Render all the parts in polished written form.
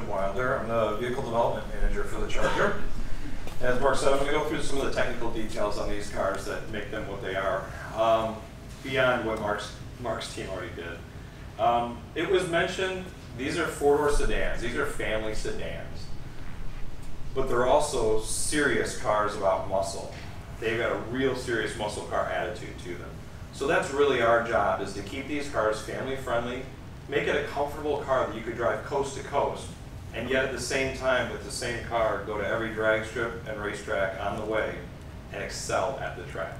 Wilder. I'm the Vehicle Development Manager for the Charger. As Mark said, I'm going to go through some of the technical details on these cars that make them what they are, beyond what Mark's team already did. It was mentioned, these are four-door sedans. These are family sedans. But they're also serious cars about muscle. They've got a real serious muscle car attitude to them. So that's really our job, is to keep these cars family friendly, make it a comfortable car that you could drive coast to coast, and yet at the same time, with the same car, go to every drag strip and racetrack on the way and excel at the track.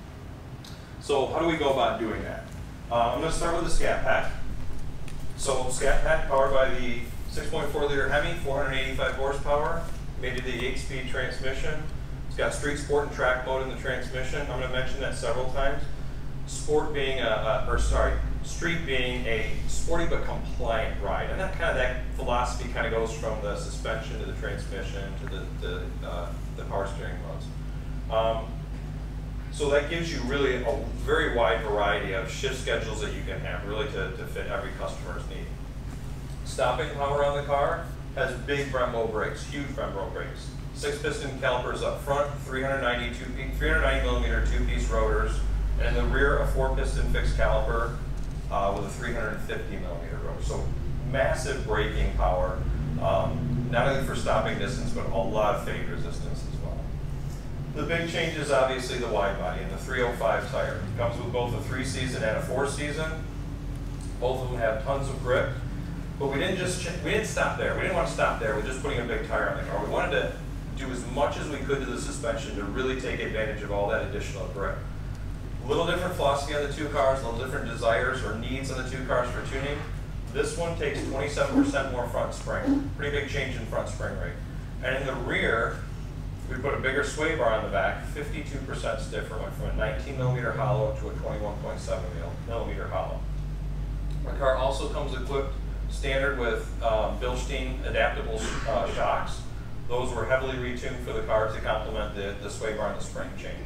So how do we go about doing that? I'm going to start with the Scat Pack. So Scat Pack, powered by the 6.4 liter Hemi, 485 horsepower, made it the 8-speed transmission. It's got street, sport, and track mode in the transmission. I'm going to mention that several times. Sport being street being a sporty but compliant ride, and that philosophy kind of goes from the suspension to the transmission to the power steering modes. So that gives you really a very wide variety of shift schedules that you can have, really to fit every customer's need. Stopping power on the car has big Brembo brakes, huge Brembo brakes. 6-piston calipers up front, 390 millimeter two-piece rotors, and in the rear a 4-piston fixed caliper with a 350 millimeter rotor. So massive braking power, not only for stopping distance, but a lot of fade resistance as well. The big change is obviously the wide body and the 305 tire. It comes with both a 3-season and a 4-season. Both of them have tons of grip, but we didn't stop there. We didn't want to stop there with just putting a big tire on the car. We wanted to do as much as we could to the suspension to really take advantage of all that additional grip. A little different philosophy on the two cars, a little different desires or needs on the two cars for tuning. This one takes 27% more front spring, pretty big change in front spring rate. And in the rear, we put a bigger sway bar on the back, 52% stiffer, went from a 19 millimeter hollow to a 21.7 millimeter hollow. The car also comes equipped standard with Bilstein adaptable shocks. Those were heavily retuned for the car to complement the sway bar and the spring changes.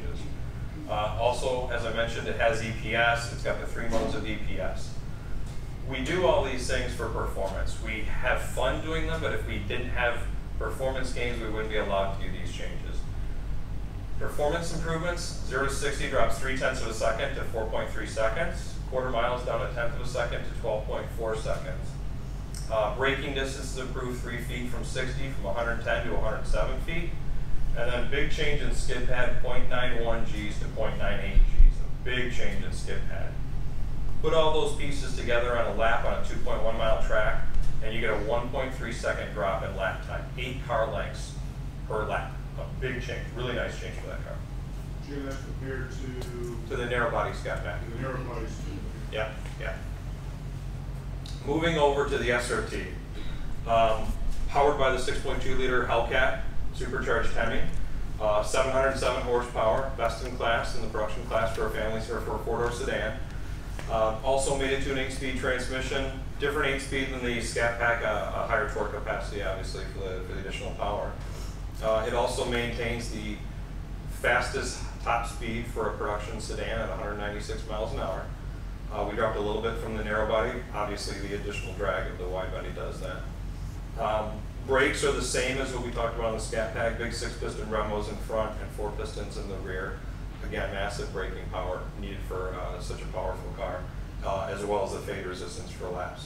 Also, as I mentioned, it has EPS. It's got the 3 modes of EPS. We do all these things for performance. We have fun doing them, but if we didn't have performance gains, we wouldn't be allowed to do these changes. Performance improvements, 0 to 60 drops 0.3 of a second to 4.3 seconds. Quarter miles down 1/10 of a second to 12.4 seconds. Braking distance is improved 3 feet from 60, from 110 to 107 feet. And then big change in skid pad, 0.91 Gs to 0.98 Gs. A big change in skid pad. Put all those pieces together on a lap on a 2.1 mile track, and you get a 1.3 second drop in lap time. 8 car lengths per lap. A big change, really nice change for that car. Jim, that's compared to the narrow body Scat Pack. The narrow body. Yeah, yeah. Moving over to the SRT. Powered by the 6.2 liter Hellcat supercharged Hemi, 707 horsepower, best in class in the production class for a family or for a 4-door sedan. Also made it to an 8-speed transmission, different 8-speed than the Scat Pack, a higher torque capacity obviously for the additional power. It also maintains the fastest top speed for a production sedan at 196 miles an hour. We dropped a little bit from the narrow body. Obviously the additional drag of the wide body does that. Brakes are the same as what we talked about on the Scat Pack, big 6-piston Brembos in front and 4 pistons in the rear. Again, massive braking power needed for such a powerful car, as well as the fade resistance for laps.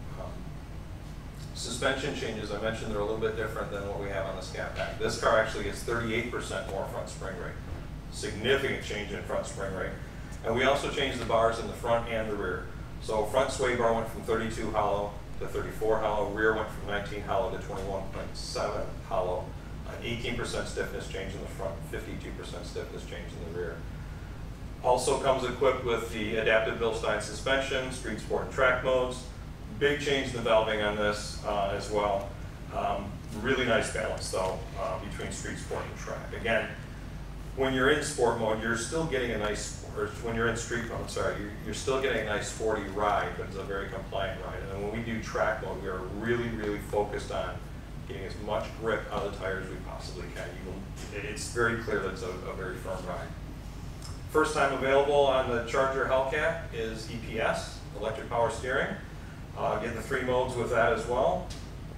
Suspension changes, I mentioned they're a little bit different than what we have on the Scat Pack. This car actually gets 38% more front spring rate. Significant change in front spring rate. And we also changed the bars in the front and the rear. So front sway bar went from 32 hollow to 34 hollow, rear went from 19 hollow to 21.7 hollow, an 18% stiffness change in the front, 52% stiffness change in the rear. Also comes equipped with the adaptive Bilstein suspension, street, sport, and track modes. Big change in the valving on this as well. Really nice balance though between street, sport, and track. Again, when you're in sport mode, you're still getting a nice, or when you're in street mode, sorry, you're still getting a nice sporty ride, but it's a very compliant ride. And then when we do track mode, we are really, really focused on getting as much grip out of the tires as we possibly can. It's very clear that it's a very firm ride. First time available on the Charger Hellcat is EPS, electric power steering. Get the 3 modes with that as well.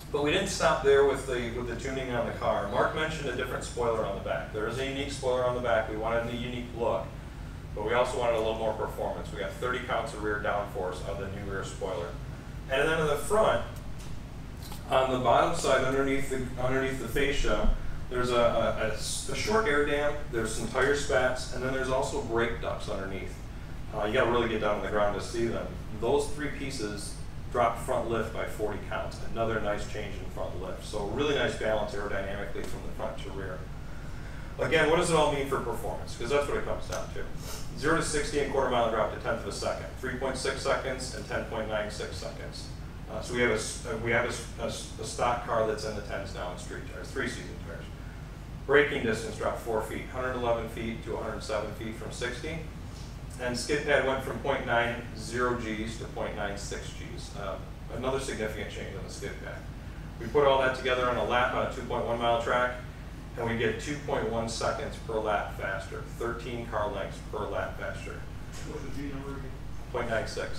But we didn't stop there with the tuning on the car. Mark mentioned a different spoiler on the back. There is a unique spoiler on the back. We wanted a unique look, but we also wanted a little more performance. We got 30 counts of rear downforce on the new rear spoiler. And then in the front, on the bottom side, underneath the fascia, there's a short air dam, there's some tire spats, and then there's also brake ducts underneath. You gotta really get down on the ground to see them. Those three pieces drop front lift by 40 counts. Another nice change in front lift. So really nice balance aerodynamically from the front to rear. Again, what does it all mean for performance? Because that's what it comes down to. 0 to 60 in quarter mile drop to 1/10 of a second, 3.6 seconds and 10.96 seconds. So we have a stock car that's in the 10s now in street tires, 3-season tires. Braking distance dropped 4 feet, 111 feet to 107 feet from 60. And skid pad went from 0.90 Gs to 0.96 Gs. Another significant change on the skid pad. We put all that together on a lap on a 2.1 mile track, and we get 2.1 seconds per lap faster, 13 car lengths per lap faster. What's the G number again? 0.96.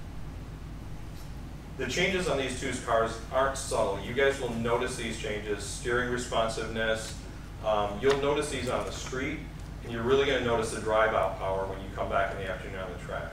The changes on these two cars aren't subtle. You guys will notice these changes, steering responsiveness. You'll notice these on the street, and you're really going to notice the drive-out power when you come back in the afternoon on the track.